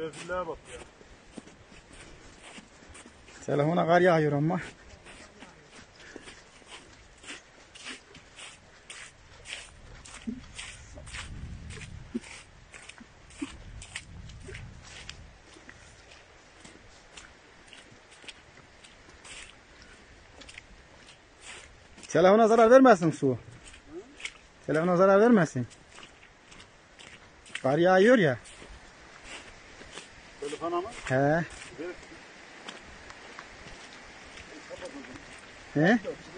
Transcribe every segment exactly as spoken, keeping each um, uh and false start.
Şerefsizliğe bak ya. Telefona kar yağıyor ama. Telefona zarar vermesin su. Telefona zarar vermesin. Kar yağıyor ya. Telefona mı? He. He?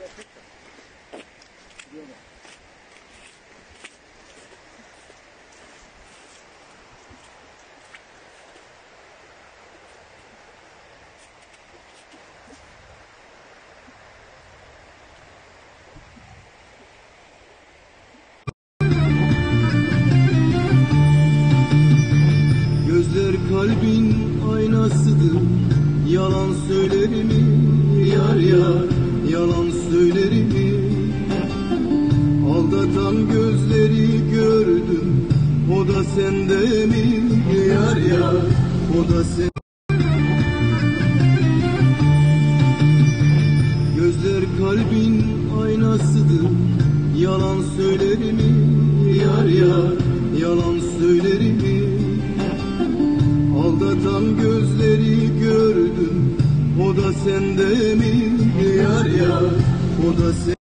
Gözler kalbin aynasıdır. Yalan söyler mi yar yar, yalan söyler mi? Aldatan gözleri gördüm, o da sende mi yar yar, o da sen. Gözler kalbin aynasıdır. Yalan söyler mi yar yar, yalan söyler mi? Aldatan gözleri gördüm, o da sende mi yar yar, o da sen.